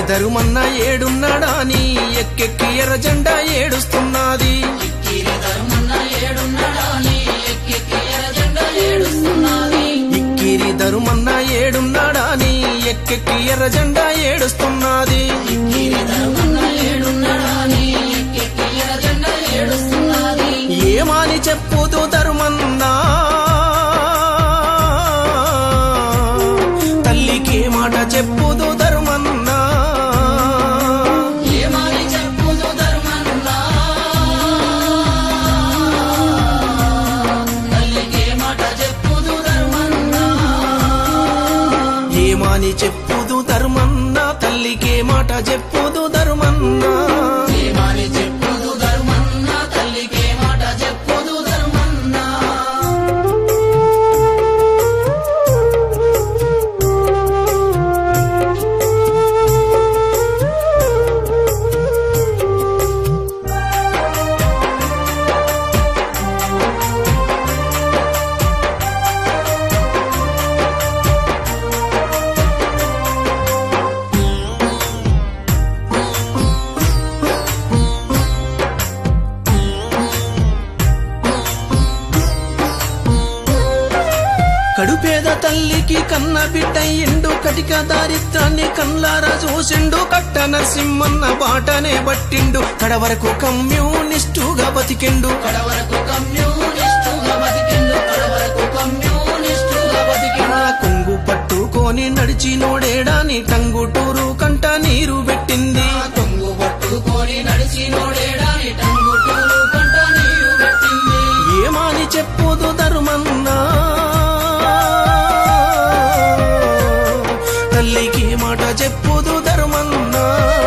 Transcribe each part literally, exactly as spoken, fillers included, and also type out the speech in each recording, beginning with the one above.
ధరుమన్న ఏడున్నాడాని ఎక్కెక్కి ఎర్ర జెండా ఏడుస్తున్నది ఇక్కిరి ధరుమన్న ఏడున్నాడాని ఎక్కెక్కి ఎర్ర జెండా ఏడుస్తున్నది ఇక్కిరి ధరుమన్న ఏడున్నాడాని ఎక్కెక్కి ఎర్ర జెండా ఏడుస్తున్నది ఇక్కిరి ధరుమన్న ఏడున్నాడాని ఎక్కెక్కి ఎర్ర జెండా ఏడుస్తున్నది ఏమని చెప్పుదు ధరుమన్నా తల్లికి మాట చెప్పుదు ధరుమన్నా ఏమని చెప్పుదు ధరుమన్నా తల్లికి మాట చెప్పుదు ధరుమన్నా ఏమని చెప్పుదు ధరుమన్నా తల్లికి మాట చెప్పుదు ధరుమన్నా ఏమని చెప్పుదు ధరుమన్నా తల్లికి మాట చెప్పుదు ధరుమన్నా కడుపేద తల్లికి కన్న బిడ్డ ఎండు కటిక దారిద్రాన్ని కన్లారా చూసిండు కట్ట నరసింహన్న బాటనే పట్టిండు కడవరకు కమ్యూనిస్టుగా బతికిండు కడవరకు కమ్యూనిస్టుగా బతికిండు కడవరకు కమ్యూనిస్టుగా బతికిండు కొంగు పట్టుకొని నడిచినోడేడాని టంగుటూరు కంట నీరు పెట్టింది కొంగు పట్టుకొని నడిచినోడేడాని టంగుటూరు కంట నీరు పెట్టింది ఏమని చెప్పుదు ధరుమన్నా తల్లికి మాట చెప్పుదు ధరుమన్నా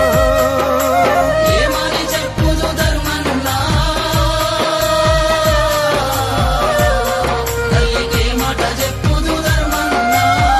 ఏమని చెప్పుదు ధరుమన్నా తల్లికి మాట చెప్పుదు ధరుమన్నా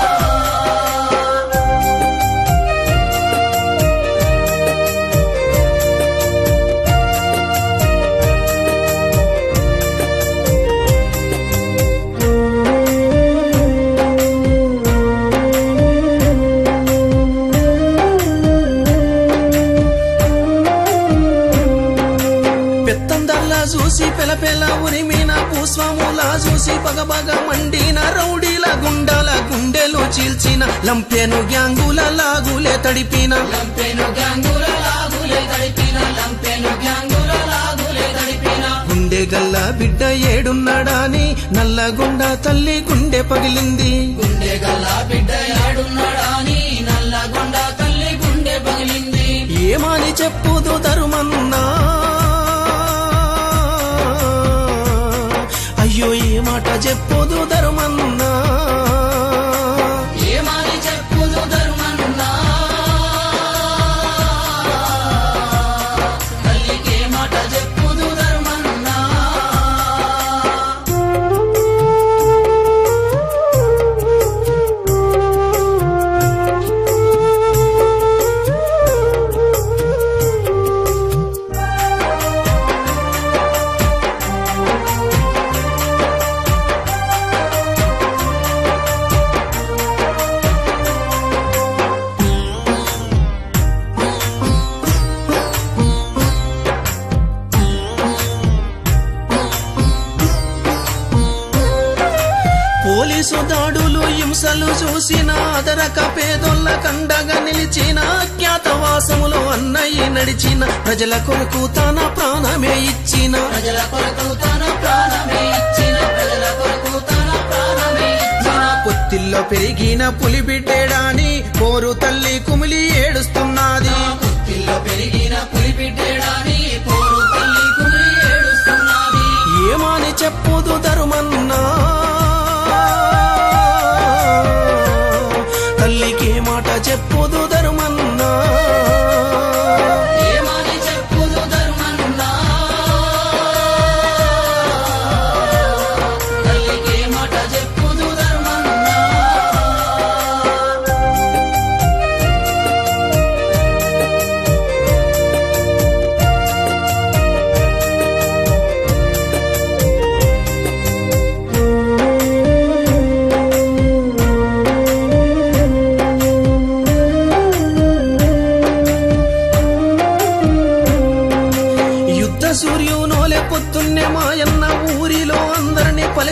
పెత్తందల్లా చూసి పెలపెల ఉరిమిన భూస్వాములా చూసి పగబగ మండిన రౌడీల గుండాల గుండెలు చీల్చిన లంపెను గ్యాంగుల లాగులే తడిపిన లంపెను గ్యాంగుల లాగులే తడిపిన లంపెను గ్యాంగుల లాగులే తడిపిన గుండె గల్ల బిడ్డ ఏడున్నాడాని నల్లగొండ తల్లి గుండె పగిలింది గుండె గల్ల బిడ్డ ఏడున్నాడాని నల్లగొండ తల్లి గుండె పగిలింది ఏమని చెప్పుదు ధరుమన్నా అయ్యో ఏ మాట చెప్పుదు ధరుమన్నా ఏమని చెప్పుదు ధరుమన్నా తల్లికి మాట చెప్పుదు ధరుమన్నా పోలీసు దాడులు హింసలు చూసిన అదరక పేదోళ్ళ కండగా నిలిచిన అజ్ఞాతవాసములో అన్నయ్య నడిచిన ప్రజల కొరకు తన ప్రాణమే ఇచ్చిన ప్రజల కొరకు తన ప్రాణమే ఇచ్చిన ప్రజల కొరకు తన ప్రాణమే ఇచ్చిన పొత్తిల్లో పెరిగిన పులి బిడ్డేడాని పోరు తల్లి కుమిలి ఏడుస్తున్నది పుత్తిల్లో పెరిగిన పులి బిడ్డేడాని పోరు తల్లి కుమిలి ఏడుస్తున్నది ఏమని చెప్పుదు ధరుమన్నా తల్లికి మాట చెప్పుదు ధరుమన్నా ఏమని చెప్పుదు ధరుమన్నా తల్లికి మాట చెప్పుదు ధరుమన్నా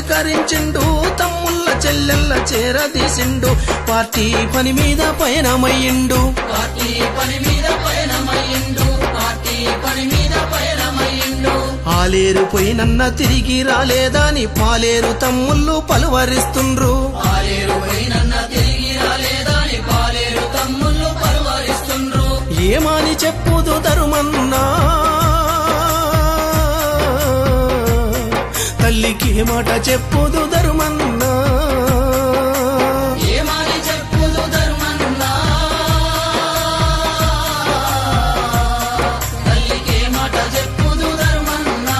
పలకరించిండు తమ్ముళ్ళ చెల్లెళ్ళ చేరదీసిండు పార్టీ పని మీద పయనమయ్యిండు పార్టీ పని మీద పయనమయ్యిండు పార్టీ పని మీద పయనమయ్యిండు ఆలేరు పోయినన్న తిరిగి రాలేదని పాలేరు తమ్ముళ్ళు పలువరిస్తుండ్రు ఆలేరు పోయినన్న తిరిగి రాలేదని పాలేరు తమ్ముళ్ళు పలువరిస్తుండ్రు ఏమని చెప్పుదు ధర్మన్నా తల్లికి మాట చెప్పుదు ధర్మన్నా ఏమని చెప్పుదు ధర్మన్నా తల్లికి మాట చెప్పుదు ధర్మన్నా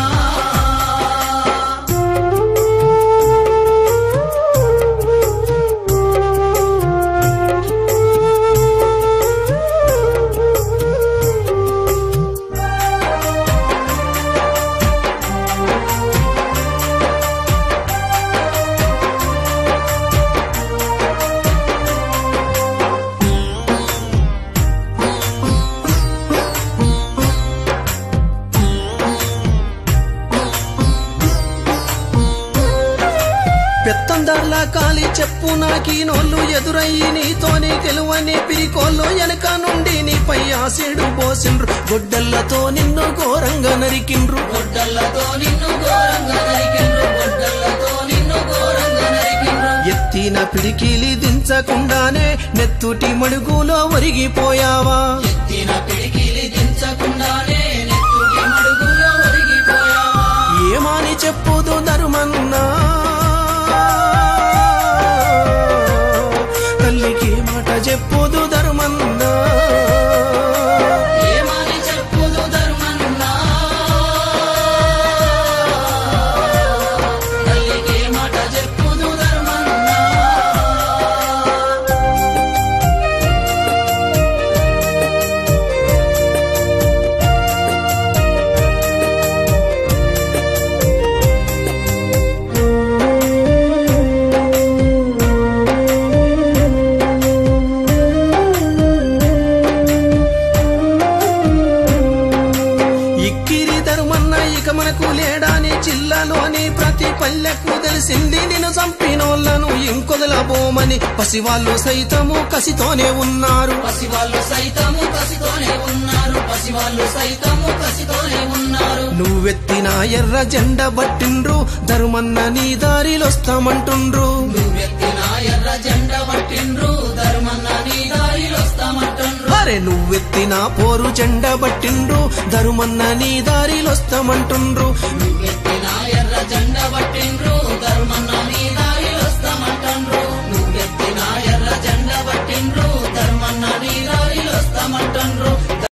పెత్తందార్లా కాలి చెప్పు నాకీ నోళ్ళు ఎదురయ్యి నీతోని గెలువని పిరికోళ్ళు వెనక నుండి నీపై ఆసిడు పోసిండ్రు గొడ్డళ్లతో నిన్ను ఘోరంగా నరికిండ్రు గొడ్డళ్లతో నిన్ను ఘోరంగా నరికిండ్రు గొడ్డళ్లతో నిన్ను ఘోరంగా నరికిండ్రు ఎత్తిన పిడికిలి దించకుండానే నెత్తుటి మడుగులో ఒరిగిపోయావా ఎత్తిన పిడికిలి దించకుండానే నెత్తుటి మడుగులో ఒరిగిపోయావా ఏమని చెప్పుదు ధర్మన్నా తల్లికి మాట చెప్పుదు ధర్మన్నా ఏమని చెప్పుదు ధర్మన్నా తల్లికి మాట చెప్పుదు ధర్మన్నా ఇక్కిరి ధర్మన్న ఇక మనకు లేడాని జిల్లాలోని ప్రతి పల్లెకు తెలిసింది నిన్ను చంపినోళ్లను ఇంకొదలబోమని పసివాళ్ళు సైతము కసితోనే ఉన్నారు పసివాళ్ళు సైతము కసితోనే ఉన్నారు పసివాళ్ళు సైతము కసితోనే ఉన్నారు నువ్వెత్తిన ఎర్ర జెండ బట్టిండ్రు ధర్మన్న నీ దారిలొస్తామంటుండ్రు నువ్వెత్తిన ఎర్ర జెండ పట్టిండ్రు ధర్మన్న నీ దారిలొస్తామంటుండ్రు అరే నువ్వెత్తిన పోరు జెండ బట్టిండ్రు ధర్మన్న నీ దారిలొస్తామంటుండ్రు